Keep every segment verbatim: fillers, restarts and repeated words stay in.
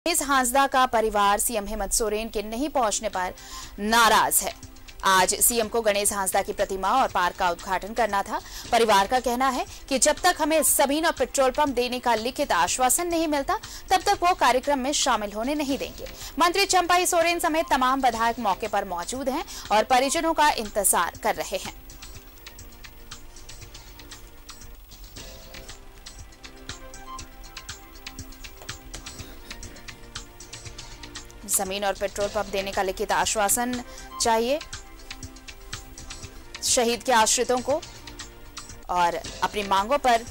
गणेश हांसदा का परिवार सीएम हेमंत सोरेन के नहीं पहुंचने पर नाराज है। आज सीएम को गणेश हांसदा की प्रतिमा और पार्क का उद्घाटन करना था। परिवार का कहना है कि जब तक हमें सभी न पेट्रोल पंप देने का लिखित आश्वासन नहीं मिलता, तब तक वो कार्यक्रम में शामिल होने नहीं देंगे। मंत्री चंपाई सोरेन समेत तमाम विधायक मौके पर मौजूद हैं और परिजनों का इंतजार कर रहे हैं। जमीन और पेट्रोल पंप देने का लिखित आश्वासन चाहिए शहीद के आश्रितों को और अपनी मांगों पर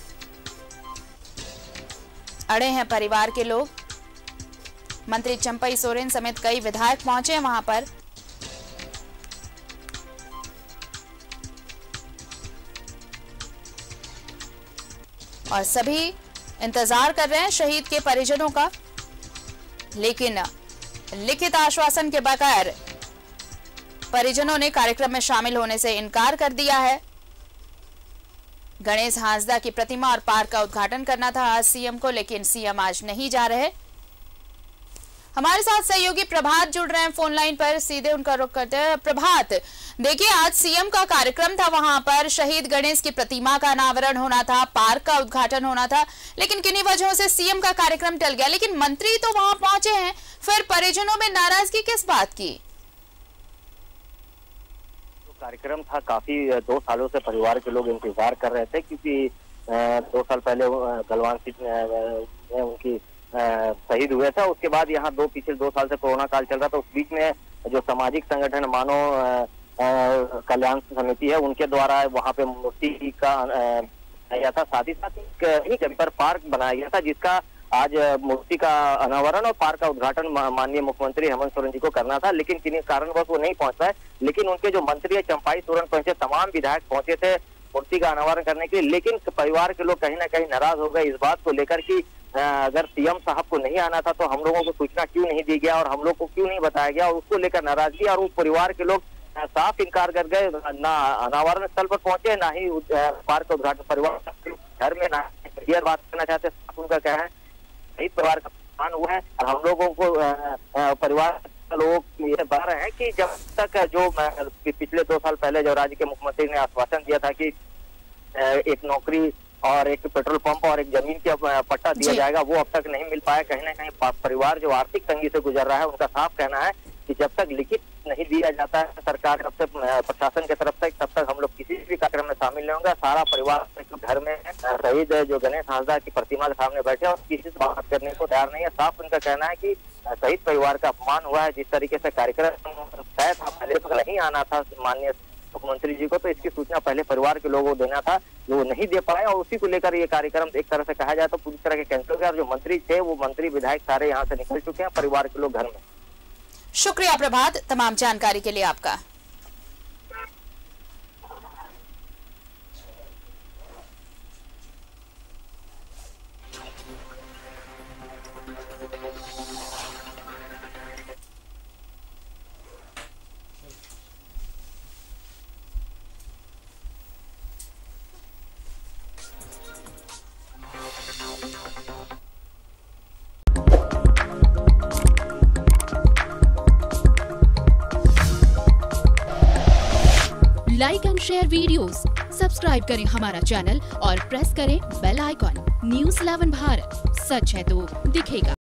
अड़े हैं परिवार के लोग। मंत्री चंपाई सोरेन समेत कई विधायक पहुंचे हैं वहां पर। और सभी इंतजार कर रहे हैं शहीद के परिजनों का, लेकिन लिखित आश्वासन के बगैर परिजनों ने कार्यक्रम में शामिल होने से इनकार कर दिया है। गणेश हांसदा की प्रतिमा और पार्क का उद्घाटन करना था आज सीएम को, लेकिन सीएम आज नहीं जा रहे। हमारे साथ सहयोगी प्रभात जुड़ रहे हैं फोन लाइन पर, सीधे उनका रुख करते हैं। प्रभात, देखिए आज सीएम का कार्यक्रम था, वहां पर शहीद गणेश की प्रतिमा का अनावरण होना था, पार्क का उद्घाटन होना था, लेकिन किन्हीं वजहों से सीएम का कार्यक्रम टल गया। लेकिन मंत्री तो वहां पहुंचे हैं, फिर परिजनों में नाराजगी किस बात की? तो कार्यक्रम था, काफी दो सालों से परिवार के लोग इंतजार कर रहे थे, क्योंकि दो साल पहले गलवान सीट में उनकी शहीद हुए था। उसके बाद यहाँ दो पिछले दो साल से कोरोना काल चल रहा था। उस बीच में जो सामाजिक संगठन मानव कल्याण समिति है, उनके द्वारा वहाँ पे मूर्ति का बनाया था, साथ ही साथ एक जगह पर पार्क बनाया गया था, जिसका आज मूर्ति का अनावरण और पार्क का उद्घाटन माननीय मुख्यमंत्री हेमंत सोरेन जी को करना था, लेकिन किन्हीं कारणवश वो नहीं पहुंच पाए। लेकिन उनके जो मंत्री है चंपाई सोरेन पहुंचे, तमाम विधायक पहुंचे थे मूर्ति का अनावरण करने के लिए, लेकिन परिवार के लोग कहीं ना कहीं नाराज हो गए इस बात को लेकर कि अगर सीएम साहब को नहीं आना था तो हम लोगों को सूचना क्यों नहीं दी गया और हम लोग को क्यों नहीं बताया गया, और उसको लेकर नाराजगी। और वो परिवार के लोग साफ इनकार कर गए, ना अनावरण स्थल पर पहुंचे, ना ही पार्क का उद्घाटन। परिवार घर में ना क्लियर बात करना चाहते, साफ उनका कहना है सही परिवार का नुकसान हुआ है। और हम लोगों को परिवार लोग ये बता रहे हैं कि जब तक जो पिछले दो साल पहले जो राज्य के मुख्यमंत्री ने आश्वासन दिया था कि एक नौकरी और एक पेट्रोल पंप और एक जमीन का पट्टा दिया जाएगा, वो अब तक नहीं मिल पाया। कहीं ना कहीं परिवार जो आर्थिक तंगी से गुजर रहा है, उनका साफ कहना है कि जब तक लिखित नहीं दिया जाता है सरकार तरफ से, प्रशासन की तरफ से, तब तक हम लोग किसी भी कार्यक्रम में शामिल नहीं होंगे। सारा परिवार घर में शहीद जो गणेश हांसदा की प्रतिमा के सामने बैठे और किसी से बात करने को तैयार नहीं है। साफ उनका कहना है कि शहीद परिवार का अपमान हुआ है। जिस तरीके से कार्यक्रम शायद पहले तक नहीं आना था माननीय मुख्यमंत्री जी को, तो इसकी सूचना पहले परिवार के लोगों को देना था, जो वो नहीं दे पाए, और उसी को लेकर ये कार्यक्रम एक तरह से कहा जाए तो पूरी तरह के कैंसिल हो गया। जो मंत्री थे वो मंत्री विधायक सारे यहाँ से निकल चुके हैं, परिवार के लोग घर में। शुक्रिया प्रभात, तमाम जानकारी के लिए आपका। Like and share videos, subscribe करें हमारा चैनल और प्रेस करें bell icon. News eleven Bharat, सच है तो दिखेगा।